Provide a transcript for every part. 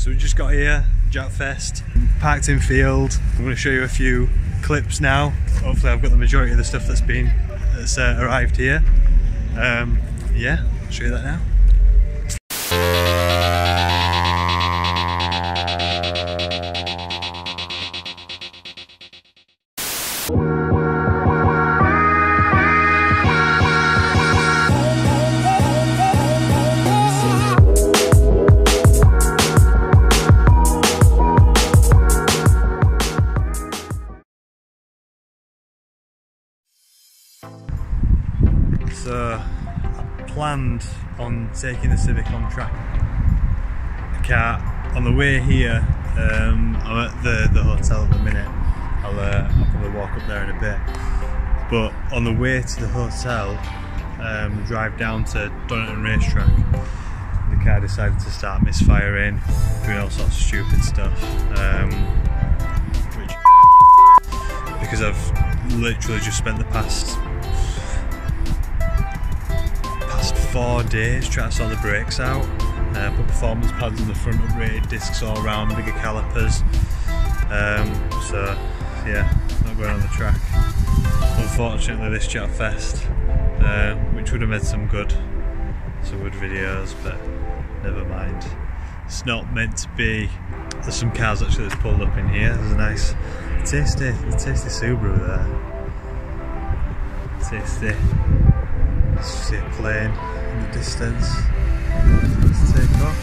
So we just got here, Japfest, parked in field. I'm going to show you a few clips now. Hopefully I've got the majority of the stuff that's arrived here. Yeah, I'll show you that now. So, I planned on taking the Civic on track. I can't. On the way here, I'm at the hotel at the minute. I'll probably walk up there in a bit. But on the way to the hotel, drive down to Donington Racetrack, the car decided to start misfiring, doing all sorts of stupid stuff. Because I've literally just spent the past 4 days trying to sort the brakes out, put performance pads on the front, upgraded discs all around, bigger calipers. So yeah, not going on the track. Unfortunately, this Japfest, which would have made some good videos, but never mind. It's not meant to be. There's some cars actually that's pulled up in here. There's a nice, tasty Subaru there. Tasty. See a plane in the distance. Let's take off.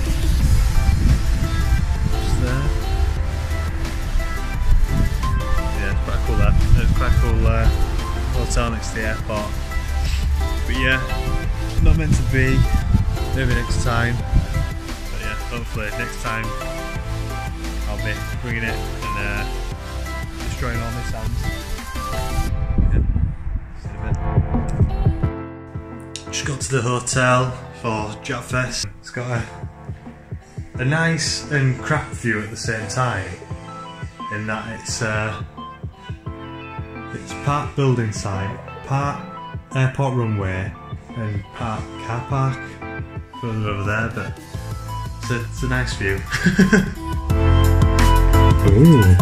Just there. Yeah, it's quite cool there. It's quite cool hotel next to the airport. But yeah, not meant to be. Maybe next time. But yeah, hopefully next time I'll be bringing it and destroying all my sounds. Yeah, see you in a bit. Just got to the hotel for Japfest. It's got a nice and crap view at the same time, in that it's part building site, part airport runway, and part car park further over there. But it's a nice view. Ooh.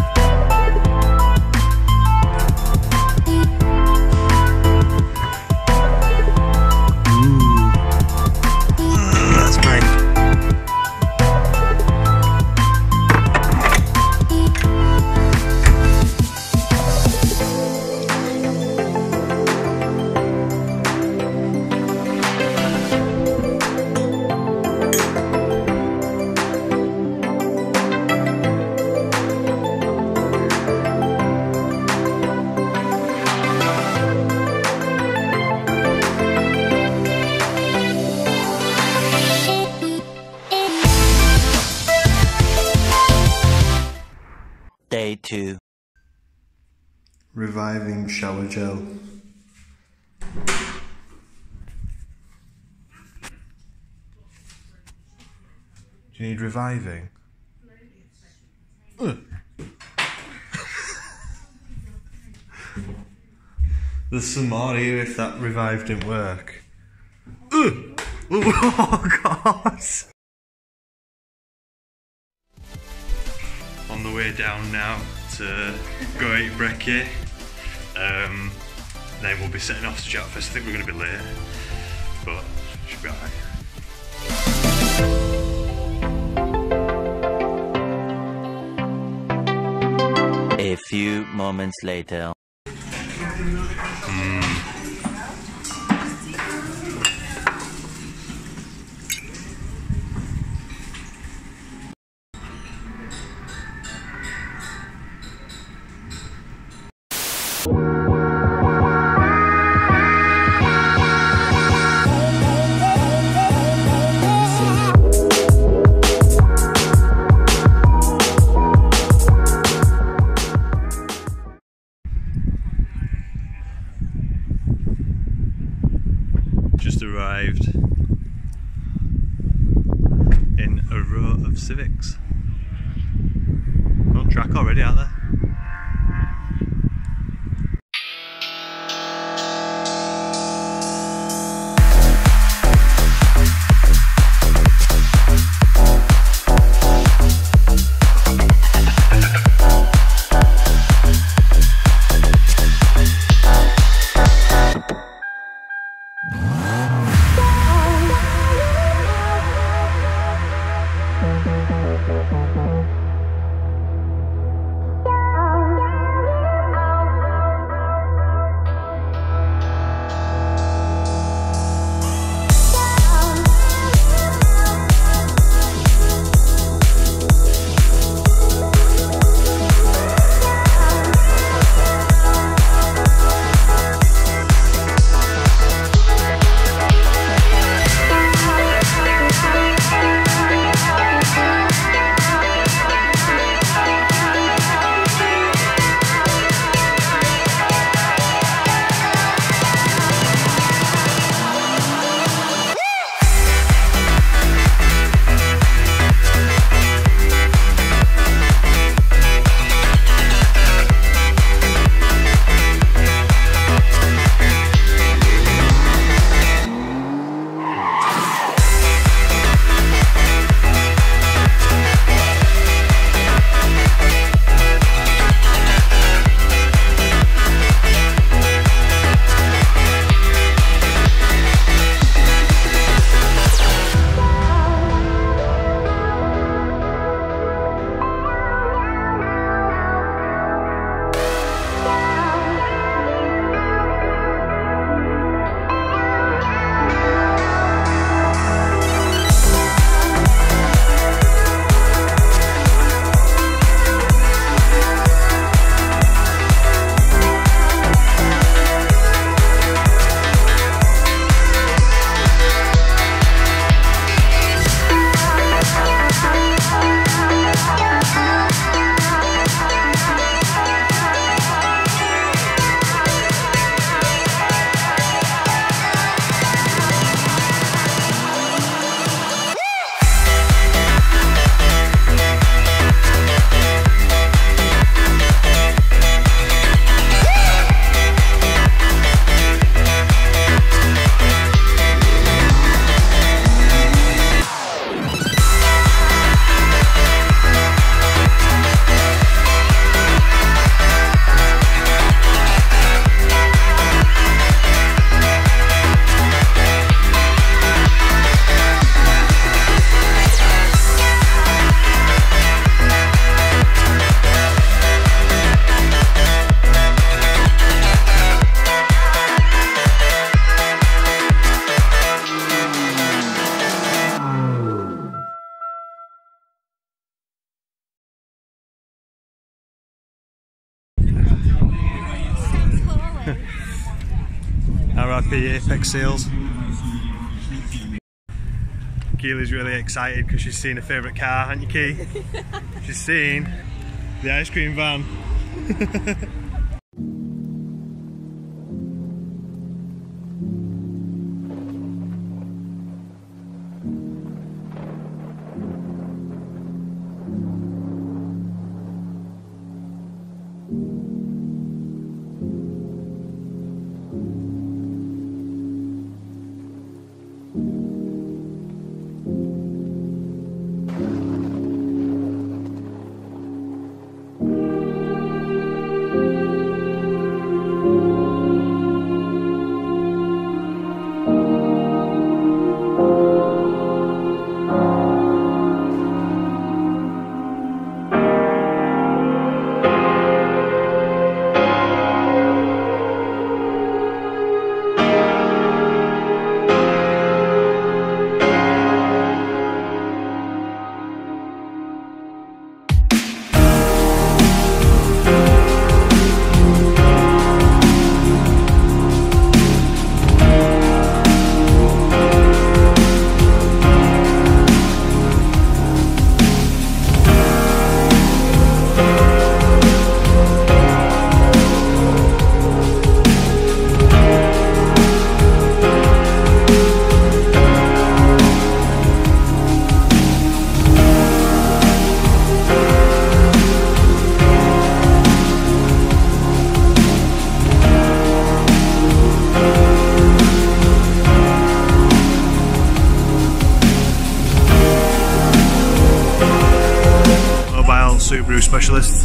Day 2. Reviving shower gel. Do you need reviving? There's some more here if that revive didn't work. Oh god! On the way down now to go eat brekkie. Then we'll be setting off to Japfest. I think we're going to be late, but should be alright. A few moments later. Just arrived in a row of Civics. On track already, aren't they? RIP Apex Seals. Keely's really excited because she's seen her favourite car, hasn't you, Key? She's seen the ice cream van. Subaru specialist.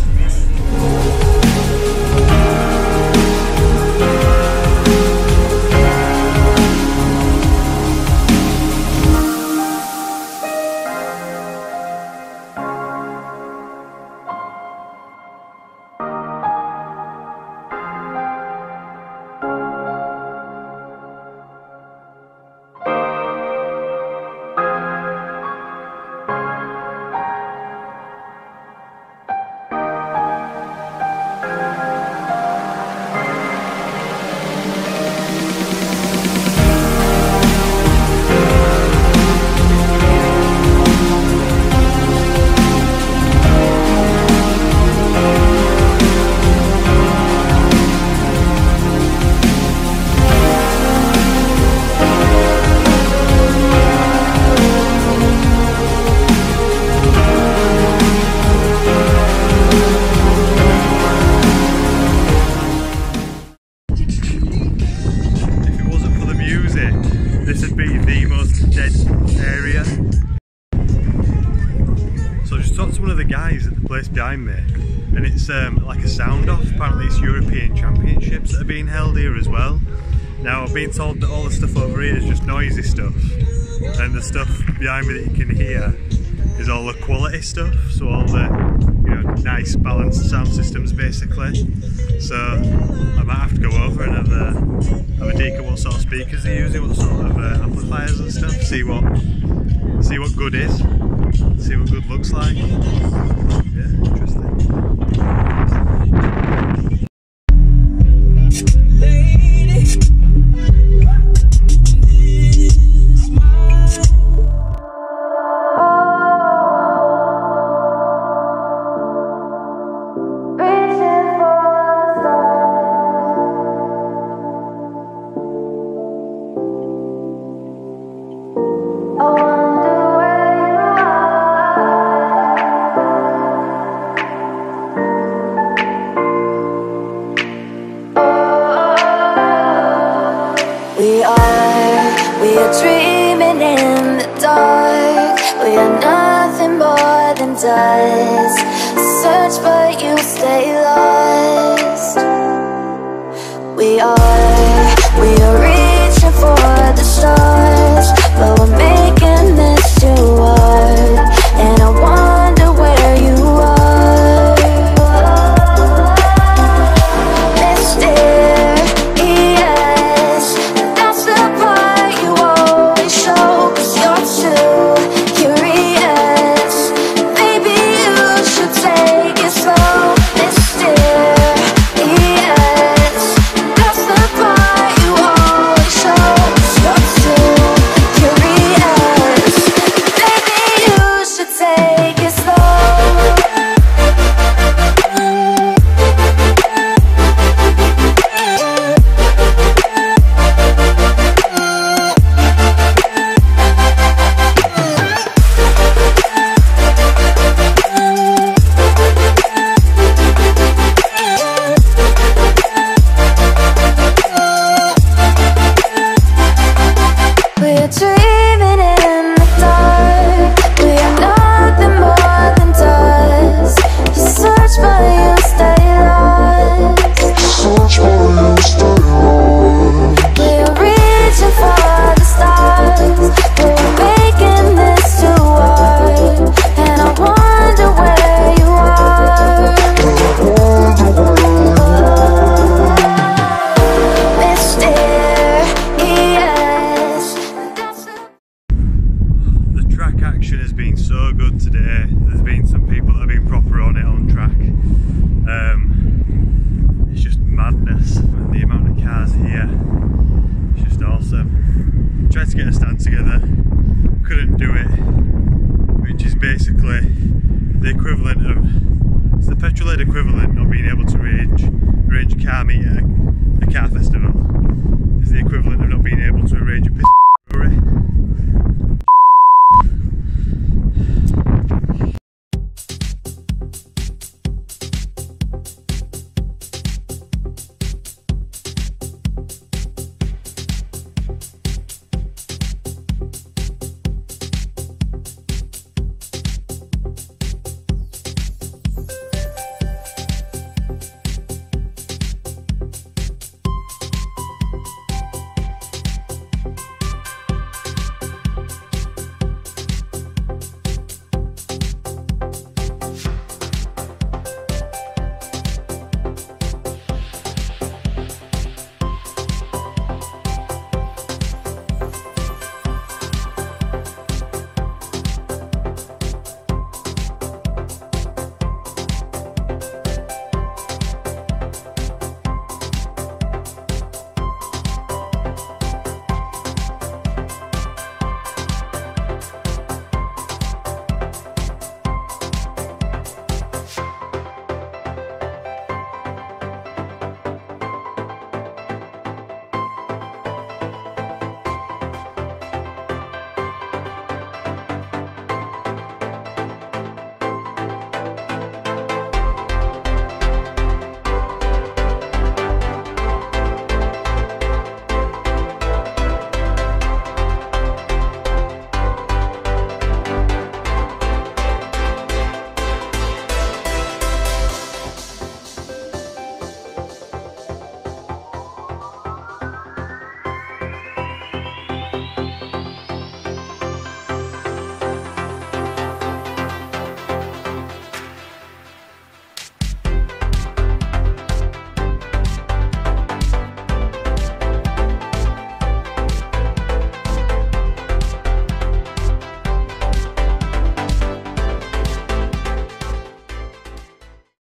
talked to one of the guys at the place behind me, and it's like a sound off. Apparently it's European Championships that are being held here as well. Now I've been told that all the stuff over here is just noisy stuff, and the stuff behind me that you can hear is all the quality stuff, so all the, you know, nice balanced sound systems basically. So I might have to go over and have a dig at what sort of speakers they're using, what sort of amplifiers and stuff, see what good is, see what good looks like. Yeah, interesting. We are dreaming in the dark. We are nothing more than dust. Search but you stay lost. We are reaching for the stars, but we're making this too hard. And I wonder where you are, mysterious. That's the part you always show, 'cause you're too curious. Maybe you should take it slow, mysterious. That's the part you always show, 'cause you're too curious. Maybe you should take it slow. We're dreaming in the dark. We are nothing more than dust. You search but you stay lost. We are reaching for the stars, but we're making this too hard. And I wonder where you are, mysterious. The track action has been so good today. There's been some people that have been proper on it on track. It's just madness, and the amount of cars here, it's just awesome. Tried to get a stand together, couldn't do it, which is basically the equivalent of, it's the petrol head equivalent of being able to arrange a car meet at a car festival. It's the equivalent of not being able to arrange a piss brewery.